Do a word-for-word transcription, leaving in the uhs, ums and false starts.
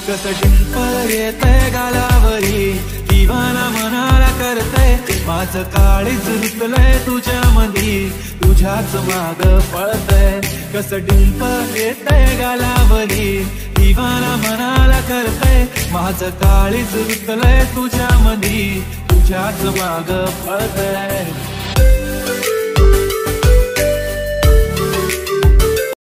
कस डिंपल येतय गालावरी, दिवाना मनाला करतय, माझं काळीज रुतलंय तुझ्या मधी, तुझ्याच माग पळतय. कस डिंपल येतय गालावरी, दिवाना मनाला करतय, माझं काळीज रुतलंय तुझ्या मधी, तुझ्याच माग पळतय.